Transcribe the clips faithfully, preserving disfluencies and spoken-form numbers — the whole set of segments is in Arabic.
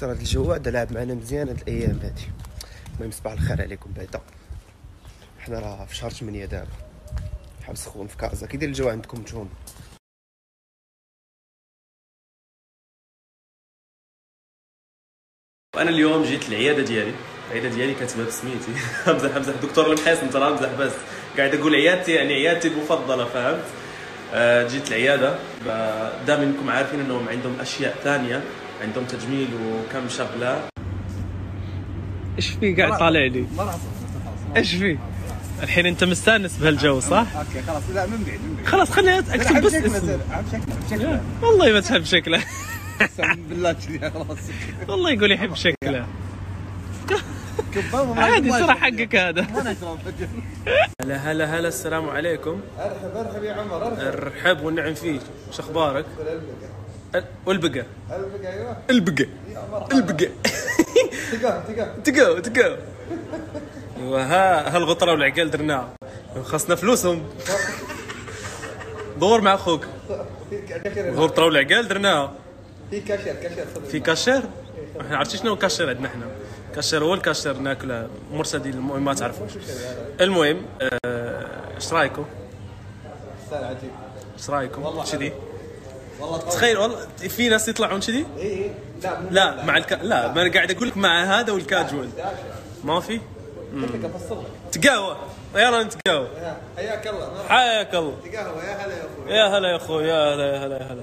كثر هذا الجوع دا لعب معنا مزيان هاد الايام هادي. المهم صباح الخير عليكم بعدا. حنا راه في شهر ثمانية دابا، حبس سخون في كازا. كي داير الجو عندكم نتوما؟ وانا اليوم جيت العياده ديالي، العياده ديالي كاتبها بسميتي. امزح امزح دكتور المحاسن ترى امزح، بس قاعد اقول عيادتي يعني عيادتي المفضله، فهمت؟ آه جيت العياده دائما انكم عارفين انهم عندهم اشياء ثانيه، عندهم تجميل وكم شغله. ايش في قاعد طالع لي؟ ايش في؟ الحين انت مستانس بهالجو صح؟ اوكي خلاص. لا من بعيد من بعيد خلاص خليني اكتب بس اسمه. شكله والله ما تحب شكله. قسم بالله كذي خلاص. والله يقول يحب شكله. عادي ترى حقك هذا. هلا هلا هلا السلام عليكم. ارحب ارحب يا عمر ارحب. ارحب والنعم فيك، شو اخبارك؟ والبقى البقى ايوه البقى البقى تقاو تقاو تقاو تقاو. ايوه ها هالغطره والعقال درناها، خاصنا فلوسهم. دور مع اخوك. الغطره والعقال درناها. في كاشير كاشير صدق. في كاشير؟ احنا عرفتي شنو كاشير عندنا احنا؟ كاشير هو الكاشير ناكله مرسدي، المهم ما تعرفوش. المهم ايش رايكم؟ عجيب. ايش رايكم؟ كذي والله تخيل والله في ناس يطلعون كذي. اي اي لا لا مع الك... لا ما انا قاعد اقول لك مع هذا والكاجوال ما في. كيفك افصل لك. تقهوى يلا نتقهوى. حياك الله. حياك الله. تقهوى يا هلا يا اخوي. يا هلا يا اخوي يا هلا يا هلا يا هلا.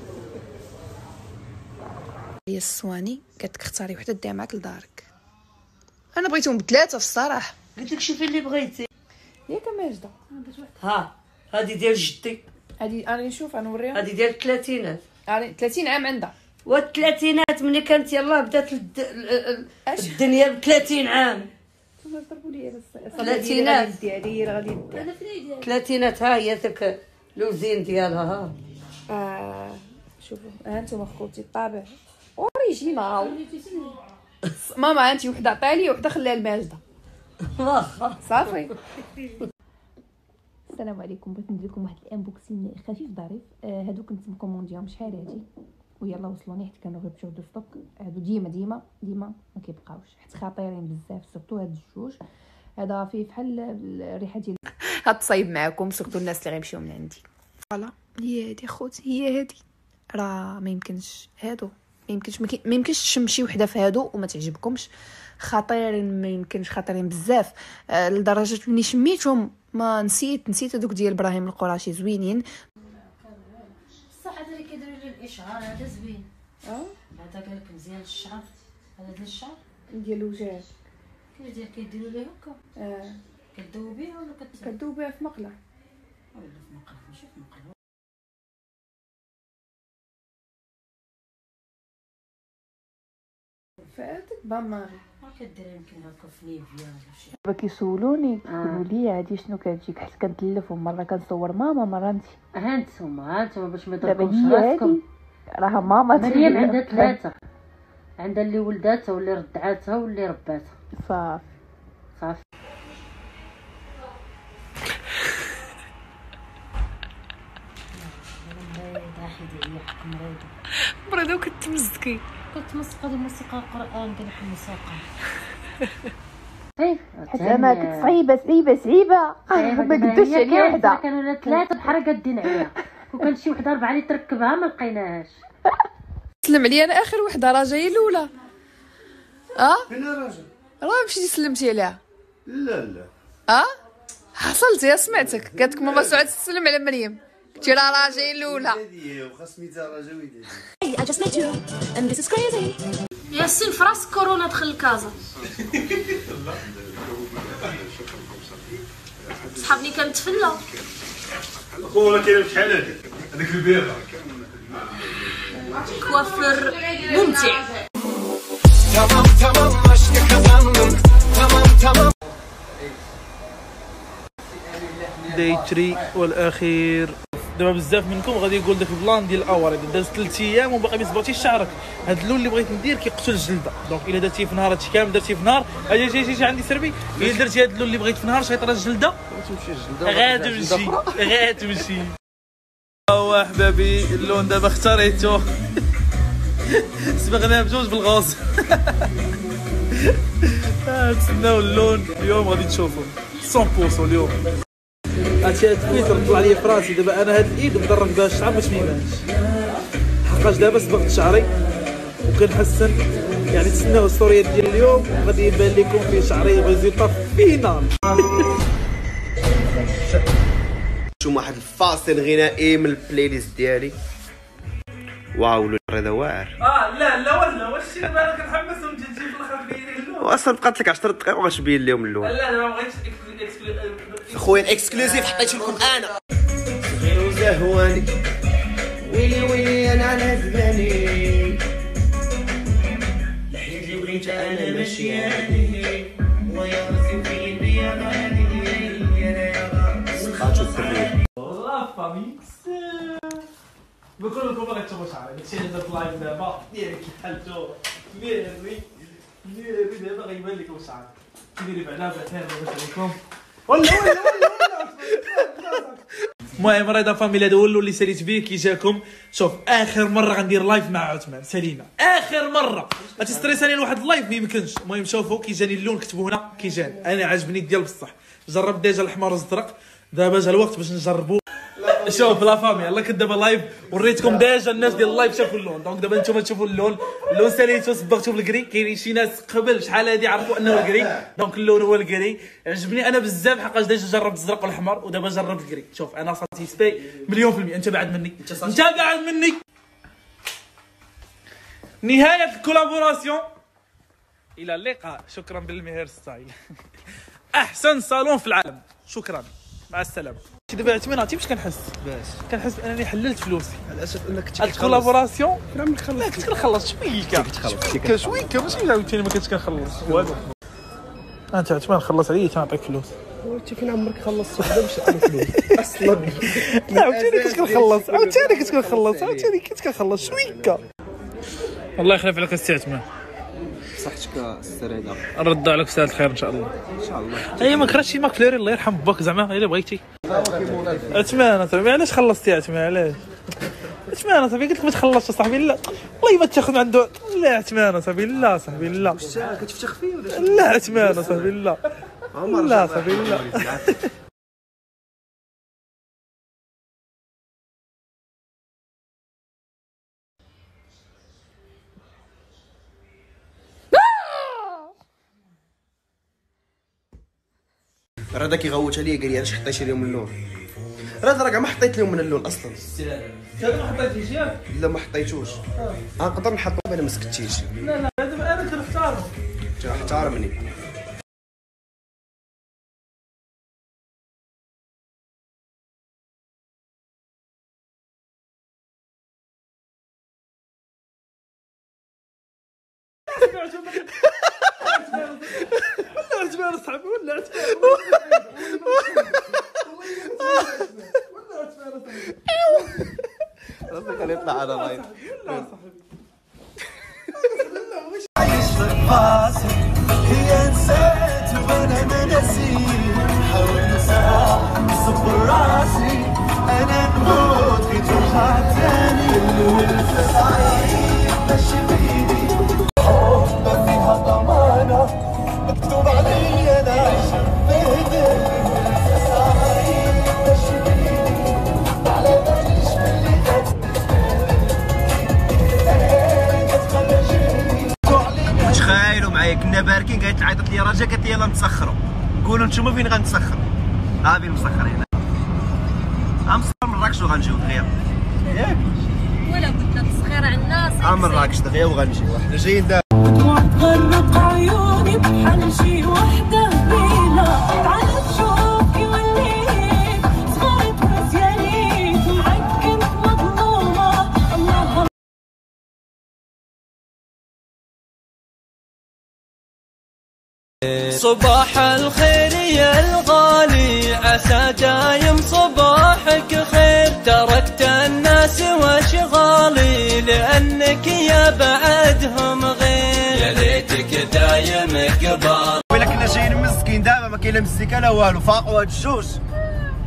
هي الصواني قالت لك اختاري وحده ديها معاك لدارك. انا بغيتهم بثلاثه في الصراحه. قلت لك شوفي اللي بغيتي. ياك ماجده ها هذه ديال جدي، هادي انا نشوف انا نوريها. هذه ديال الثلاثينات. يعني ثلاثين عام عندها. والثلاثينات ملي كانت يلاه بدات الد... الدنيا ب ثلاثين عام. ضربوا لي ثلاثينات ديالي غادي ثلاثينات. ها هي ذاك لوزين ديالها. ها اه شوفوا ها انتم خوتي الطابع اوريجينال. ماما انت وحده عطيها لي وحده خليها لماجده. واخا صافي. السلام عليكم، بغيت ندير لكم واحد الانبوكسين خفيف ظريف. آه هادو كنت مكومونديهم شحال هادي ويلا وصلوني، حيت كانوا غير بجوج دو ستوك. هادو ديما ديما ديما ما كيبقاوش، حيت خطيرين بزاف، سورتو هاد الجوج. هذا فيه بحال الريحه ديال هاد تصايب معكم، سورتو الناس اللي غيمشيو من عندي. فوالا هي هادي خوتي، هي هادي. راه ما يمكنش هادو، ما يمكنش ما يمكنش تشمشي وحده في هادو وما تعجبكمش. خطيرين، ما يمكنش خطيرين بزاف. آه لدرجه ملي شميتهم ما نسيت نسيت هذوك ديال ابراهيم القراشي زوينين. صح هذا اللي كيديروا لي الاشعار هذا زوين. اه هذا قال لك مزيان الشعر، هذا ديال الشعر ديال الوجه كيف ديال كيديروا ليه هكا. اه كدوبيها ولا كت كدوبيها في مقله ولا في مقله؟ ماشي في مقله. فاتك باماري ما كدير يمكن هكا في نيفيا ولا شي. دابا كيسولوني يقولوا لي هادي شنو كتجيك، حيت كنتلفهم مره كنصور ماما مره انت. ها نتوما ها نتوما باش ما دابا يضركمش هي راسكم. هادي راها ماما مريم عندها ثلاثه، عندها اللي ولداتها واللي رضعاتها واللي رباتها. صافي صافي. مريضه وكتمزكي كنت مسقه الموسيقى قران قال لك الموسيقى. حيت انا كنت صعيبه صعيبه صعيبه ما قدرتش عليا وحده. كانوا ثلاثه بحال قادين عليها، وكان شي وحده ربعه اللي تركبها ما لقيناهاش. سلم عليا انا اخر وحده راه جايه الاولى. اه فين الراجل؟ راه مشيتي سلمتي عليها. لا لا اه حصلتي سمعتك قالت لك ماما سعاد تسلم على مريم، قلتي راه راه جايه الاولى. وخاص ميتا راه جويدي. I just met you and this is crazy. ياسين في راس كورونا دخل الكازا. صحابني كانت تفلا. خويا كاين شحال هذيك هذيك البيضه. كوافير ممتع. تمام تمام aşkı kazandım. تمام تمام. داي تري والاخير. دابا بزاف منكم غادي يقول داك البلان ديال الاوار اذا داز ثلاث ايام وباقي ما صبرتيش شعرك. هاد اللون اللي بغيت ندير كيقتل الجلده، دونك الا درتيه في نهار هادشي كامل درتيه في نهار اجي جي جي, جي عندي سربي الا درتي هاد اللون اللي بغيت في نهار شيطره الجلده غاتمشي غاتمشي. وا حبابي اللون دابا اختاريته. صبغناه بجوج بالغوص. تسناو اللون اليوم غادي تشوفوا مية بالمية اليوم. هادشي هاد التويتر طلع لي في راسي دابا. انا هاد الايد مدرك بها الشعر باش ميبانش، حقاش دابا صبغت شعري وكنحسن. يعني تسناو الستوريات ديال اليوم غادي يبان لكم في شعري ريزولطا فينال. شوف واحد الفاصل غنائي من البلاي ليست ديالي. واو هذا واعر. اه لا لا ولا واش شي دابا انا كنحمس ونجي نجي في الاخر تبين لي اللون. واصلا بقات لك عشرة دقائق وغتبين لهم اللون. لا لا ما بغيتش خويا الاكسكلوزيف حطيت لكم انا. صغير وزهواني ويلي ويلي انا على زماني لحيت اللي بغيت انا مشياني ويا راسي فين يا غادي صحاتو السريه. والله فاميكس بكل لكم باغي تشوفوا شعري. داكشي اللي درت لايف دابا ديريكت حالته ميري ميري دابا غيبان لكم شعري. كيديري بعدا بعدا باش عليكم ولا ولا ولا. المهم رضا فاميلي هذا هو اللي ساليت به كي جاكم. شوف اخر مره غندير لايف مع عثمان سليمه، اخر مره غتستريساني لواحد اللايف ما يمكنش. المهم شوفوا كي جاني اللون كتبوا هنا كي جاني انا عاجبني ديال بصح. جرب ديجا الاحمر والازرق، دابا جا الوقت باش نجربوا. شوف لا فامي يلاه كنت دابا لايف وريتكم ديجا الناس ديال اللايف شافوا اللون. دونك دابا نتوما تشوفوا اللون. اللون ساليتو صبغتو بالكري. كاينين شي ناس قبل شحال هادي عرفوا انه الكري، دونك اللون هو الكري. عجبني انا بزاف حقاش ديجا جربت الزرق والاحمر ودابا جربت الكري. شوف انا ساتيسفاي مليون في المية. انت بعد مني، انت بعد مني. نهاية الكولابوراسيون، الى اللقاء. شكرا بالمهير ستايل. احسن صالون في العالم. شكرا مع السلامه. دابا عثمان عرفتي باش كنحس؟ باش كنحس انني حللت فلوسي على اساس انك كنت كتخلص الكولابوراسيون. لا ما كنخلص، كنت كنخلص شويه كتخلص شويه ماشي عاوتاني ما كنتش كنخلص والو. انت عثمان خلص عليا تنعطيك فلوس. انت فين عمرك خلصت وحده باش تعطي فلوس اصلا؟ لا عاوتاني كنت كنخلص، عاوتاني كنت كنخلص، عاوتاني كنت كنخلص شويه. الله يخلف عليك السي عثمان. صحتك السريده. نرد عليك ساعة الخير ان شاء الله. ان شاء الله. اي ما كرهتش ماك فليري الله يرحم باك زعما الا بغيتي. عثمان اصاحبي علاش خلصتي عثمان علاش؟ عثمان اصاحبي قلت لك ما تخلصش اصاحبي. لا والله ما تاخذ عنده. لا عثمان اصاحبي لا صاحبي لا. واش كتفتخ فيه ولا؟ لا عثمان اصاحبي لا. لا صاحبي لا. راه كيغوت عليا قال لي علاش حطيت لهم اللون. راه راه كاع ما حطيت لهم من اللون اصلا. هذا ما حطيتيش ياك؟ لا ما حطيتوش. غنقدر نحطو انا ما سكتيش. لا لا هذا انا كنختارو. احترمني. عثمان صاحبي ولا عثمان راسك كان يطلع على لايف. لا صاحبي عايش في الفاصل هي نسيت وانا ما نسيت. حاول نصح نصب راسي انا نموت كي ترجع تاني. الولف صعيب ماشي بيدي حب فيها ضمانه مكتوب علي انا عايش بيدي. الولف صعيب ماشي بيدي على باليش باللي تخيلوا معايا كنا باركين قالت عيطت لي رجا قالت لي يلاه نتسخروا. قولوا نتوما فين غنتسخروا؟ ها فين مسخرين؟ غنمسخر من مراكش وغنجيو دغيا ياك ولا بد التسخير عندنا. ها من مراكش دغيا وغنجيو. حنا جايين دابا. تغرق عيوني بحال شي وحده هبيله. تعرف شوف كي وليت صغرت مزيانيت ومعكنت مظلومه. الله صباح الخير يا الغالي عسى دايم صباحك خير. تركت الناس واشغالي لانك يا بعدهم غير. يا ليتك دايم قبال. ويلا كنا جايين مسكين دابا ما كاين لا مزيكا لا والو. فاقوا هاد الجوج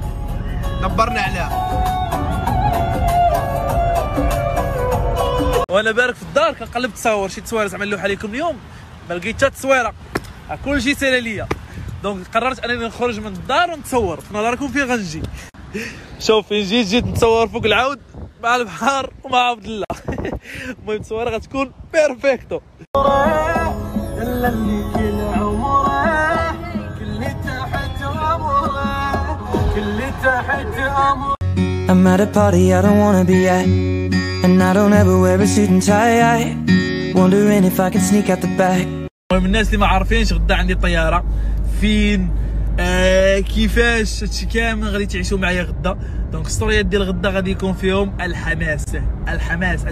دبرنا عليها. وانا بارك في الدار كنقلب تصاور شي تصويره زعما نلوح عليكم اليوم ما لقيت حتى تصويره كلشي سالا ليا دونك قررت انني نخرج من الدار ونتصور في نظركم فين غنجي. شوف فين جيت جيت نتصور فوق العود مع البحر ومع عبد الله. المهم التصويره غتكون بيرفكتو. الا اللي كل عمره كل تحت امره كل تحت امره. I'm at a party I don't wanna be at, and I don't ever wear a suit and tie. Wondering if I can sneak out the back. المهم الناس اللي ما عارفينش غدا عندي طياره فين آه كيفاش هادشي كامل غادي تعيشوا معايا غدا. دونك ستوريات ديال غدا غادي يكون فيهم الحماس الحماس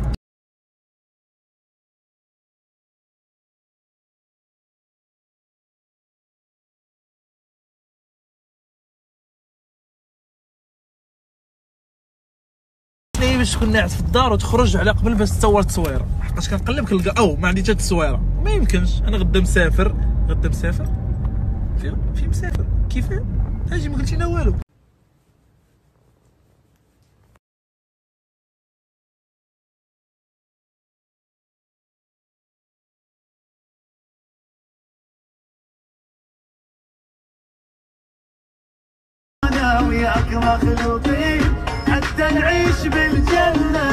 باش تكون قاعد في الدار وتخرج على قبل باش تصور تصويره. حقاش كنقلب كنلقى او ما عندي حتى تصويره ما يمكنش. انا غدا مسافر غدا مسافر في في مسافر كيف اجي ما قلتي لنا والو. انا وياك مخلوقين حتى نعيش بالجنة.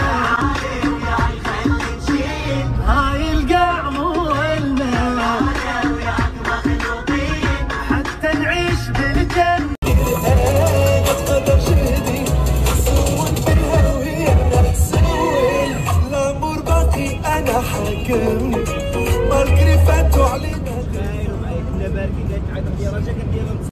هاي القاع مو إلنا. أنا وياك مخلوقين حتى نعيش بالجنة. قد قدر شهدي سوون فيها ويانا سوين الأمور باقي أنا حاكم مالكري فاتوا علينا. داير معاك نباركي قاعد تعيط يا رجا قد يلا